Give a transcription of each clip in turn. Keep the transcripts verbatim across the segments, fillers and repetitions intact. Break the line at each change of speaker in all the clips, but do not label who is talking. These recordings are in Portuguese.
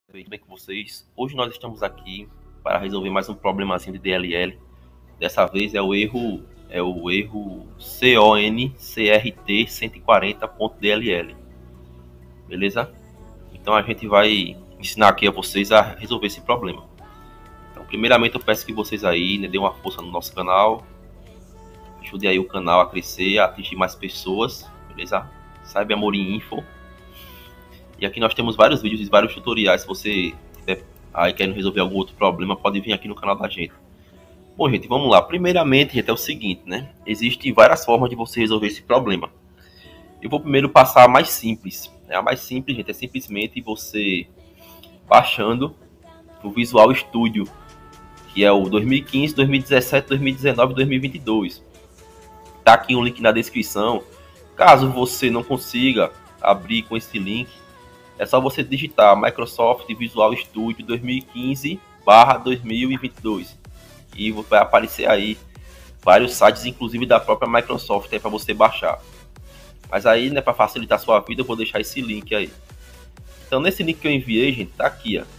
Tudo bem com vocês? Hoje nós estamos aqui para resolver mais um problemazinho de D L L. Dessa vez é o erro é o erro CONCRT cento e quarenta ponto D L L. Beleza? Então a gente vai ensinar aqui a vocês a resolver esse problema. Então, primeiramente eu peço que vocês aí, né, dêem uma força no nosso canal. Ajude aí o canal a crescer, a atingir mais pessoas, beleza? Cybermorim Info. E aqui nós temos vários vídeos e vários tutoriais. Se você estiver aí querendo resolver algum outro problema, pode vir aqui no canal da gente. Bom, gente, vamos lá. Primeiramente, gente, é o seguinte, né? Existem várias formas de você resolver esse problema. Eu vou primeiro passar a mais simples. A mais simples, gente, é simplesmente você baixando o Visual Studio, que é o dois mil e quinze, dois mil e dezessete, dois mil e dezenove e dois mil e vinte e dois. Tá aqui um link na descrição. Caso você não consiga abrir com esse link, é só você digitar Microsoft Visual Studio dois mil e quinze barra dois mil e vinte e dois e vai aparecer aí vários sites, inclusive da própria Microsoft, para você baixar. Mas aí, né, para facilitar a sua vida, eu vou deixar esse link aí. Então, nesse link que eu enviei, gente, tá aqui, ó.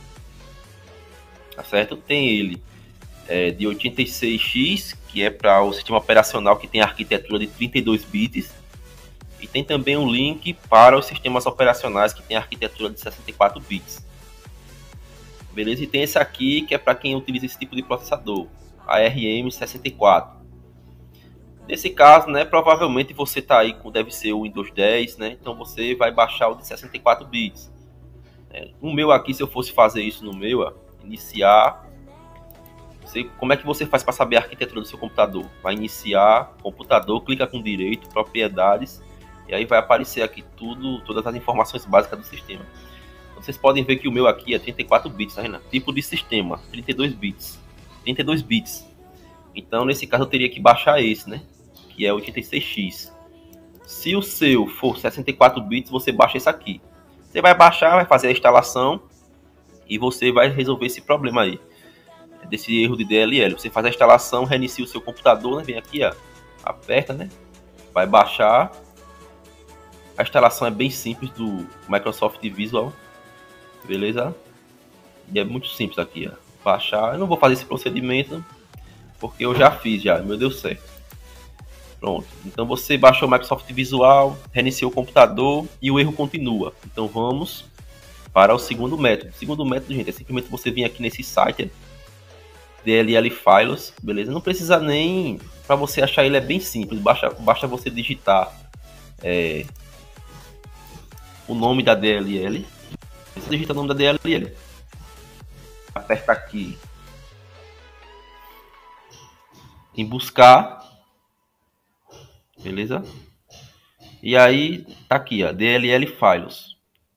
Tá certo? Tem ele é, de oitenta e seis X, que é para o sistema operacional que tem arquitetura de trinta e dois bits. E tem também um link para os sistemas operacionais que tem arquitetura de sessenta e quatro bits. Beleza? E tem esse aqui que é para quem utiliza esse tipo de processador, A R M sessenta e quatro. Nesse caso, né, provavelmente você está aí com, deve ser o Windows dez, né? Então você vai baixar o de sessenta e quatro bits. No meu aqui, se eu fosse fazer isso no meu, ó, iniciar. Você, como é que você faz para saber a arquitetura do seu computador? Vai iniciar, computador, clica com direito, propriedades. E aí vai aparecer aqui tudo, todas as informações básicas do sistema. Então, vocês podem ver que o meu aqui é trinta e quatro bits, tá vendo? Tipo de sistema, trinta e dois bits. trinta e dois bits. Então, nesse caso, eu teria que baixar esse, né? Que é oitenta e seis X. Se o seu for sessenta e quatro bits, você baixa esse aqui. Você vai baixar, vai fazer a instalação e você vai resolver esse problema aí, desse erro de D L L. Você faz a instalação, reinicia o seu computador, né? Vem aqui, ó, aperta, né? Vai baixar. A instalação é bem simples do Microsoft Visual, beleza? E é muito simples aqui, ó. Baixar. Eu não vou fazer esse procedimento porque eu já fiz, já, meu deu certo. Pronto. Então você baixou o Microsoft Visual, reiniciou o computador e o erro continua. Então vamos para o segundo método. O segundo método, gente, é simplesmente você vir aqui nesse site, D L L Files, beleza? Não precisa nem, para você achar ele é bem simples. Basta, basta você digitar é, o nome da D L L. Você digita o nome da D L L. Aperta aqui em buscar, beleza? E aí tá aqui, ó, D L L Files.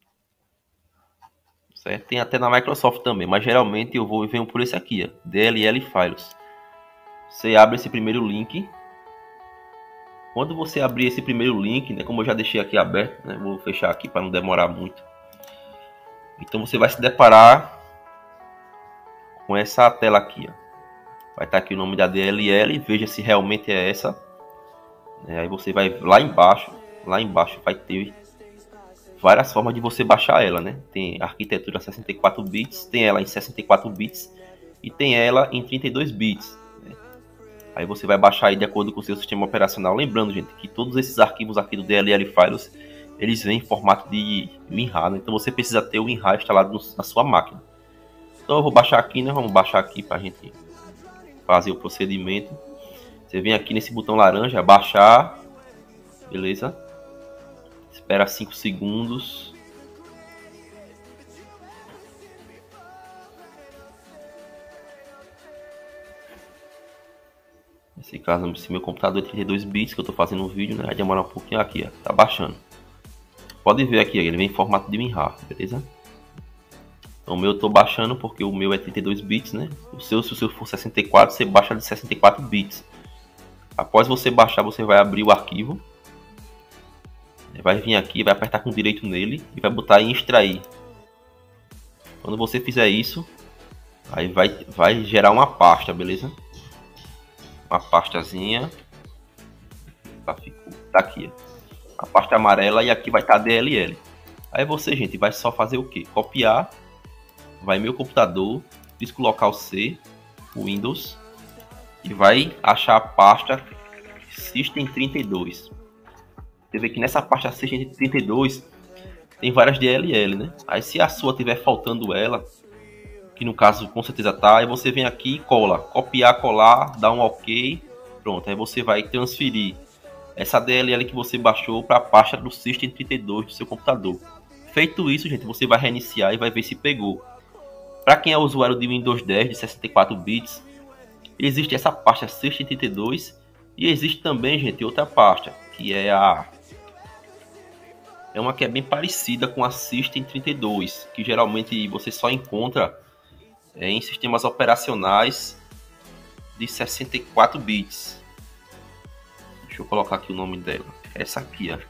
Certo? Tem até na Microsoft também, mas geralmente eu vou e venho por esse aqui, ó, D L L Files. Você abre esse primeiro link. Quando você abrir esse primeiro link, né, como eu já deixei aqui aberto, né, vou fechar aqui para não demorar muito. Então você vai se deparar com essa tela aqui, ó. Vai estar aqui o nome da D L L, veja se realmente é essa. É, aí você vai lá embaixo, lá embaixo vai ter várias formas de você baixar ela, né? Tem arquitetura sessenta e quatro bits, tem ela em sessenta e quatro bits e tem ela em trinta e dois bits. Né? Aí você vai baixar aí de acordo com o seu sistema operacional. Lembrando, gente, que todos esses arquivos aqui do D L L Files, eles vêm em formato de WinRAR, né? Então você precisa ter o WinRAR instalado no, na sua máquina. Então eu vou baixar aqui, né? Vamos baixar aqui para a gente fazer o procedimento. Você vem aqui nesse botão laranja, baixar, beleza? Espera cinco segundos. Nesse caso, se meu computador é trinta e dois bits, que eu estou fazendo um vídeo, né? Vai demorar um pouquinho aqui, ó. Tá baixando. Pode ver aqui, ó, ele vem em formato de WinRAR, beleza? Então, o meu eu estou baixando porque o meu é trinta e dois bits, né? O seu, se o seu for sessenta e quatro, você baixa de sessenta e quatro bits. Após você baixar, você vai abrir o arquivo. Vai vir aqui, vai apertar com direito nele e vai botar em extrair. Quando você fizer isso, aí vai, vai gerar uma pasta, beleza? Uma pastazinha. Tá, tá aqui, ó. A pasta amarela e aqui vai estar a D L L. Aí você, gente, vai só fazer o que? Copiar vai meu computador, disco local C, Windows, e vai achar a pasta System trinta e dois. Você vê que nessa pasta System trinta e dois tem várias D L L, né? Aí se a sua tiver faltando ela, que no caso com certeza tá, aí você vem aqui e cola, copiar, colar, dá um OK, pronto. Aí você vai transferir essa D L L que você baixou para a pasta do System trinta e dois do seu computador. Feito isso, gente, você vai reiniciar e vai ver se pegou. Para quem é usuário de Windows dez de sessenta e quatro bits, existe essa pasta System trinta e dois e existe também, gente, outra pasta, que é a é uma que é bem parecida com a System trinta e dois, que geralmente você só encontra é, em sistemas operacionais de sessenta e quatro bits. Deixa eu colocar aqui o nome dela. Essa aqui, ó.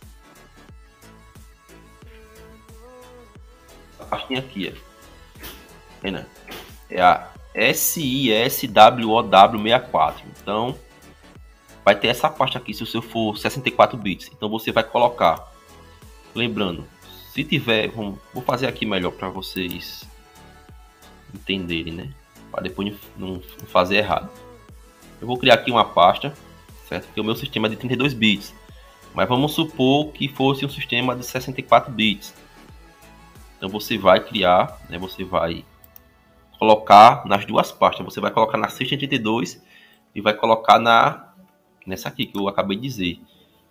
Essa pastinha aqui, ó. É, né? É a S I S W O W sessenta e quatro. Então, vai ter essa pasta aqui se o seu for sessenta e quatro bits. Então, você vai colocar. Lembrando, se tiver, vamos, vou fazer aqui melhor para vocês entenderem, né? Para depois não, não fazer errado. Eu vou criar aqui uma pasta, certo? Porque o meu sistema é de trinta e dois bits. Mas vamos supor que fosse um sistema de sessenta e quatro bits. Então você vai criar, né? Você vai colocar nas duas pastas. Você vai colocar na System trinta e dois e vai colocar na nessa aqui que eu acabei de dizer.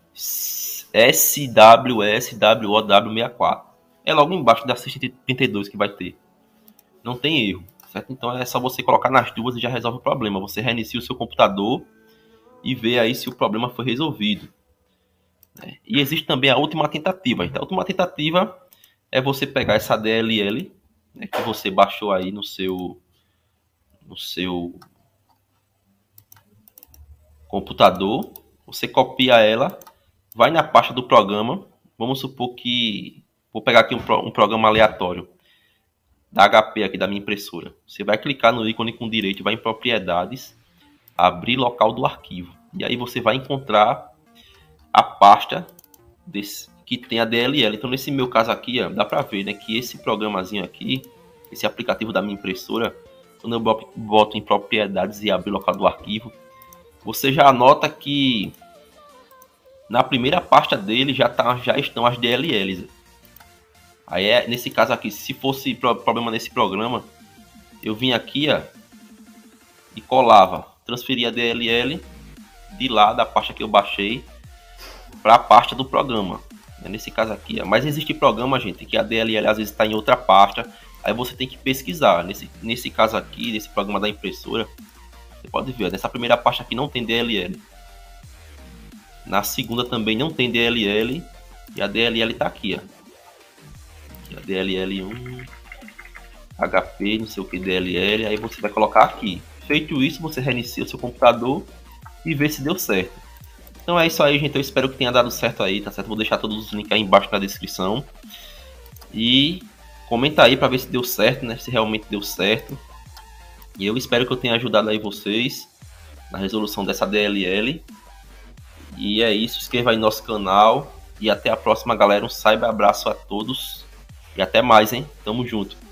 S W S W O W sessenta e quatro. É logo embaixo da System trinta e dois que vai ter. Não tem erro, certo? Então é só você colocar nas duas e já resolve o problema. Você reinicia o seu computador e vê aí se o problema foi resolvido. E existe também a última tentativa. Então, a última tentativa é você pegar essa D L L, né, que você baixou aí no seu, no seu computador. Você copia ela, vai na pasta do programa. Vamos supor que vou pegar aqui um, um programa aleatório da H P aqui da minha impressora. Você vai clicar no ícone com direito, vai em propriedades, abrir local do arquivo. E aí você vai encontrar a pasta desse, que tem a D L L. Então nesse meu caso aqui, ó, dá para ver, né, que esse programazinho aqui, esse aplicativo da minha impressora, quando eu boto em propriedades e abrir local do arquivo, você já nota que na primeira pasta dele já, tá, já estão as D L Ls. Aí é, nesse caso aqui, se fosse problema nesse programa, eu vim aqui, ó, e colava, transferia a D L L de lá da pasta que eu baixei para a pasta do programa. Nesse caso aqui, ó. Mas existe programa, gente, que a D L L às vezes está em outra pasta, aí você tem que pesquisar. Nesse, nesse caso aqui, nesse programa da impressora, você pode ver, ó, nessa primeira pasta aqui não tem D L L. Na segunda também não tem D L L, e a D L L está aqui, ó. A D L L um, H P, não sei o que, D L L, aí você vai colocar aqui. Feito isso, você reinicia o seu computador e vê se deu certo. Então é isso aí, gente, eu espero que tenha dado certo aí, tá certo? Vou deixar todos os links aí embaixo na descrição. E comenta aí para ver se deu certo, né? Se realmente deu certo. E eu espero que eu tenha ajudado aí vocês na resolução dessa D L L. E é isso, inscreva aí no nosso canal. E até a próxima, galera. Um cyber abraço a todos. E até mais, hein? Tamo junto.